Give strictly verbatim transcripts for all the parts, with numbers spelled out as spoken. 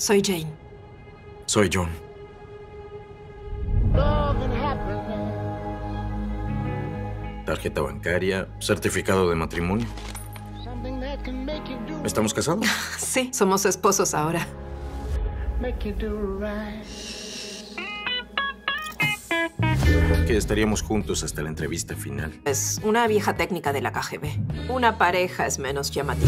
Soy Jane. Soy John. Tarjeta bancaria, certificado de matrimonio. ¿Estamos casados? Sí, somos esposos ahora. Que estaríamos juntos hasta la entrevista final. Es una vieja técnica de la K G B. Una pareja es menos llamativa.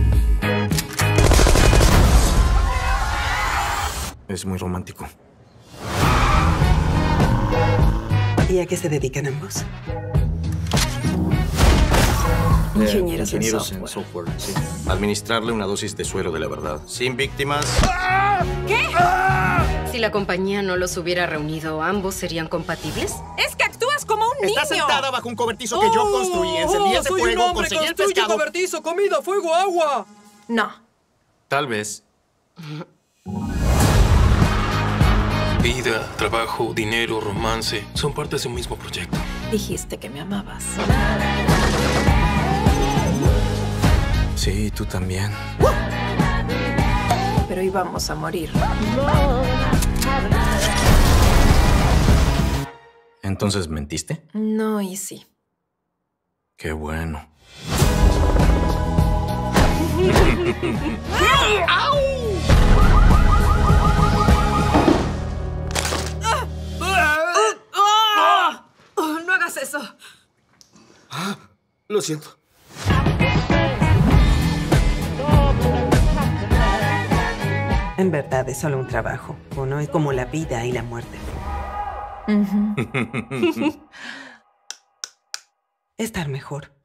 Es muy romántico. ¿Y a qué se dedican ambos? Ingenieros, Eh, ingenieros en en software. software, sí. Administrarle una dosis de suero de la verdad. Sin víctimas. ¿Qué? Si la compañía no los hubiera reunido, ¿ambos serían compatibles? ¡Es que actúas como un niño! Está sentada bajo un cobertizo que yo construí. Encendí ese soy fuego, un hombre, conseguí el construye pescado. cobertizo, comida, fuego, agua. No. Tal vez. Vida, trabajo, dinero, romance, son partes de un mismo proyecto. Dijiste que me amabas. Sí, tú también. Pero íbamos a morir. ¿Entonces mentiste? No, y sí. Qué bueno. Oh, no hagas eso. Lo siento. En verdad es solo un trabajo. Uno es como la vida y la muerte. Estar mejor.